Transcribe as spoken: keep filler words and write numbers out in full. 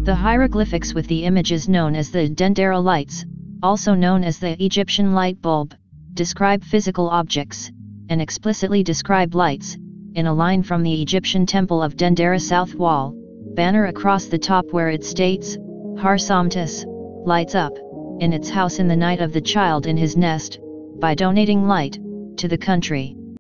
The hieroglyphics with the images known as the Dendera lights, also known as the Egyptian light bulb, describe physical objects, and explicitly describe lights, in a line from the Egyptian temple of Dendera south wall, banner across the top where it states, Har Samtis, lights up, in its house in the night of the child in his nest, by donating light, to the country.